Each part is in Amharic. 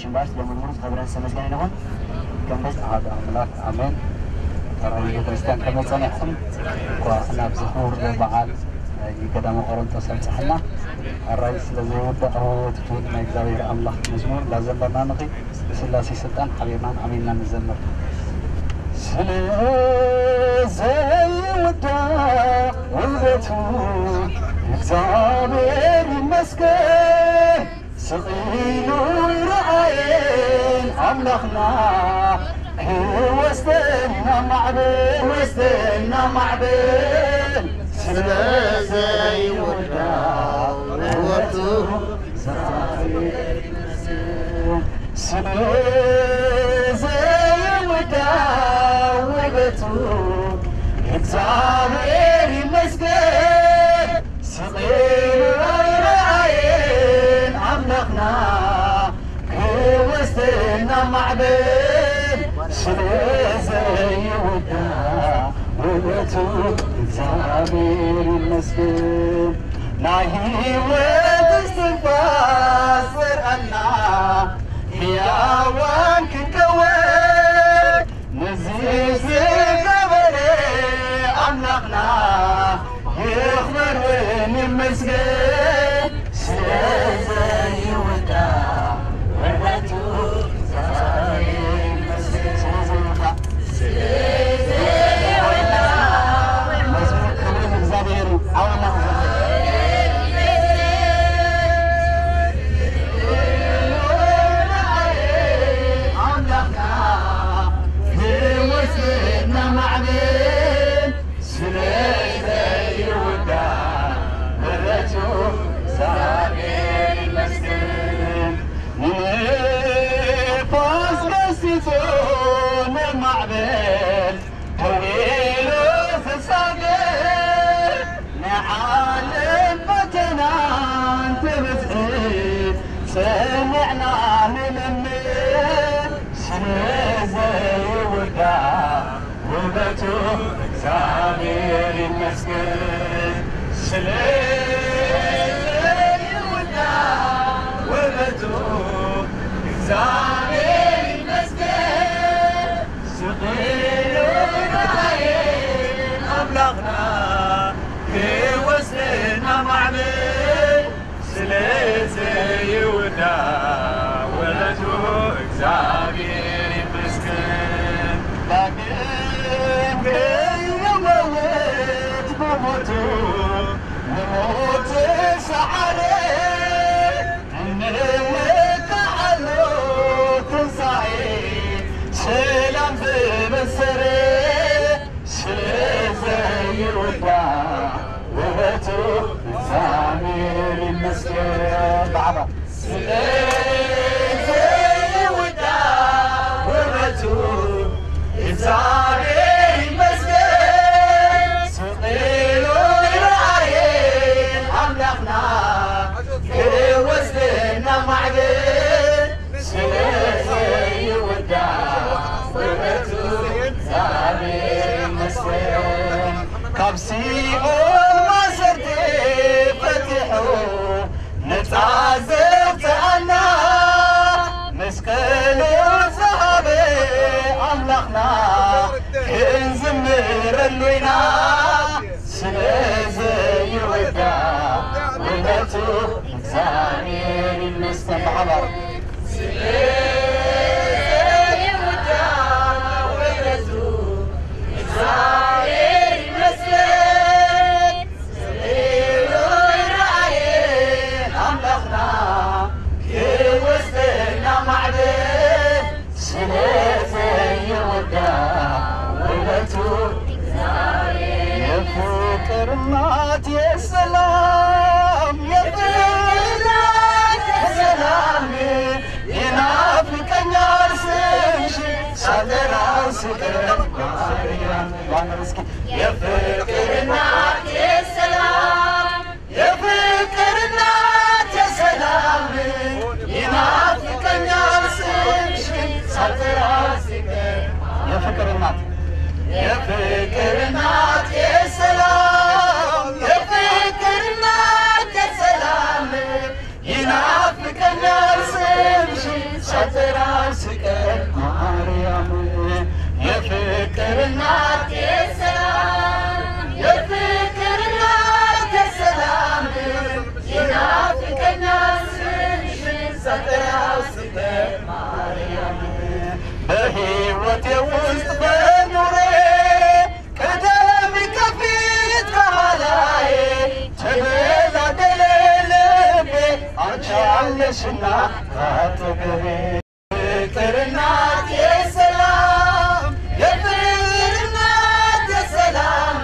باش لما نمر خبرنا سمجنا لهم كم بس هذا ملاك آمين ترى يكريستيان كم صنعهم وأنا بزهور بعد يقدم قرنطة سمسحنا الرئيس الذي يبدأ هو تفوت ما يجزاوي الله مزمور لازم لنا نقي سلاسي سلطان حبيبنا أميننا نزمر زي ودا ولدتو እግዚአብሔር ይመስገን ስቂሉ ይረአየን አምላኽና ወስተና ማዕበል ስለዘይ ወዳ ወርቱ ስለዘይ ወዳ ወበቱ እግዚአብሔር ይመስገን ስቂሉ ይረአየን አምላኽና ወስተና ማዕበል ስለዘይ ወዳ ወበቱ እግዚአብሔር ይመስገን ናይ ሕይወት እስትንፋስ ዘርአና ሕያዋን ክንከውን ነዚህ ዝገበረ ኣምላኽና ይኽበር ወይመስገን ስለዘይ ወዳ ወበቱ እግዚአብሔር ይመስገን ስለዘይ ወዳ መዝሙር ክብር እግዚአብሔር አሁን معبل هويلو فساقر نعالم فتنا انت بتحيد سمعنا نلمن سلازي ودا وبتو እግዚአብሔር ይመስገን ስለዘይ ወዳ ወበቱ እግዚአብሔር ይመስገን ስቂሉ ይረአየን አምላኽና ወስተና ማዕበል ስለዘይ ወዳ ወበቱ እግዚአብሔር ይመስገን يموت بموته وموت سعره انك علو تنصعي سلام في مسره سلازي ودا وبتو እግዚአብሔር ይመስገን بعض سلازي ودا وبتو እግዚአብሔር ይመስገን ስቂሉ ይረአየን አምላኽና ወስተና ማዕበል ስለዘይ ወዳ ወበቱ እግዚአብሔር ይመስገን ካብ ሲኦል ማሰርቴ ፈቲሑ ነፃ ዘውፅአና መስቀሉ ዝሃበ ኣምላኽና ክንዝምረሉ ኢና ስለዘይ ወዳ ወበቱ እግዚአብሔር ይመስገን ብሓባር ስለዘይ ወዳ ወበቱ እግዚአብሔር ይመስገን ስቂሉ ይረአየን ኣምላኽና ወስተና ማዕበል ስለዘይ ወዳ ወበቱ የፍቅር እናት የሰላም የሰላም ይናፍቀኛል ስምሽ ሳልጠራው ስቀር የፍቅር እናት የሰላም የፍቅር እናት የሰላም ይናፍቀኛል ስምሽ ሳልጠራው ስቀር የፍቅር እናት የፍቅር እናት የሰላም የፍቅር እናት የሰላም ይናፍቀኛል ስምሽ ሳትራብ ስቀር ማርያም የፍቅር እናት የሰላም የፍቅር እናት የሰላም ይናፍቀኛል ስምሽን ሳትራብ ስቀር ማርያም በሕይወቴ ውስጥ በኑሬ ቀደም ከፊት ከኋላዬ ተደላደለ ልቤ አንቺ አለሽና አጠገቤ የፍቅር እናት የሰላም የፍቅር እናት የሰላም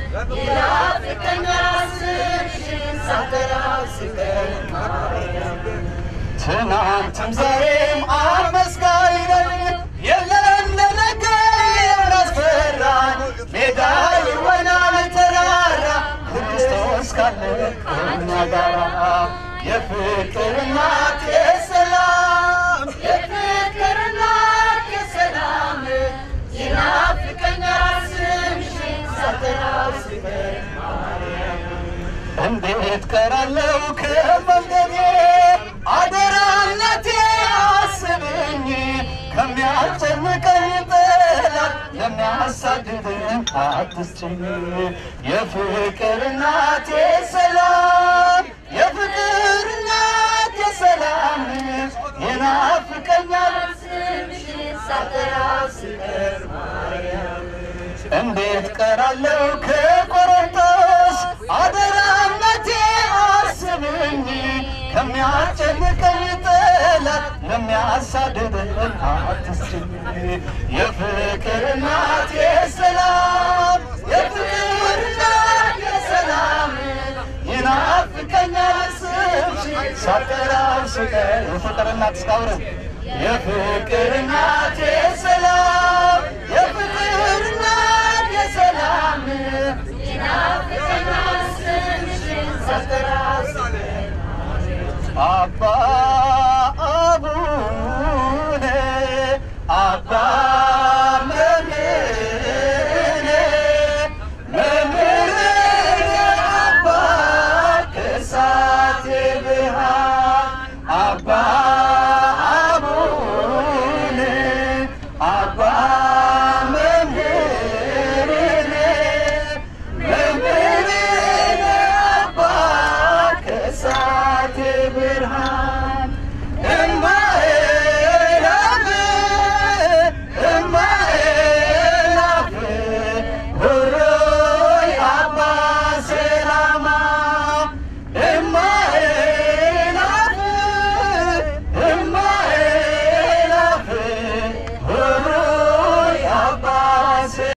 ይናፍቀኛል ስምሽን ሳትራብ ስቀር ማርያም ትናንትም ዛሬም አመስጋኝ ነኝ የለም ለነገ የሚያስፈራኝ ሜዳ ይሆናል ተራራ ክርስቶስ ካለ ከእኛ ጋራ የፍቅር እናት የሰላም የፍቅር እናት የሰላም ይናፍቀኛል ስምሽን ሳትራብ ስቀር ማርያም እንዴት ቀራለሁ ከመንገዴ አደራ እናቴ አስብኝ ከሚያስጨንቀኝ ጠላት ለሚያሳድደኝ አትስጭኝ የፍቅር እናት የሰላም የፍቅር እናት የሰላም ይናፍቀኛል ስምሽን ሳትራብ ስቀር ማርያም እንዴት ቀራለሁ ከቆሮንቶስ አደራ እናቴ አስብኝ ከሚያስጨንቀኝ ጠላት ለሚያሳድደኝ አትስጭኝ የፍቅር እናት የሰላም የፍቅር እናት የሰላም ይናፍቀኛል ስምሽን ሳትራብ ስቀር የፍቅር እናት እስካሁን የፍቅር እናት የሰላም የፍቅር እናት የሰላም ይናፍቀኛል ስምሽን ሳትራብ ስቀር አባ አቡነ አባ መምህሬ መምህሬ አባ ከሳቴ ብርሃን አባ አቡነ አባ